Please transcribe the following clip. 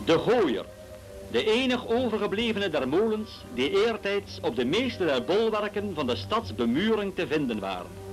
De Gooyer, de enig overgeblevene der molens die eertijds op de meeste der bolwerken van de stadsbemuring te vinden waren.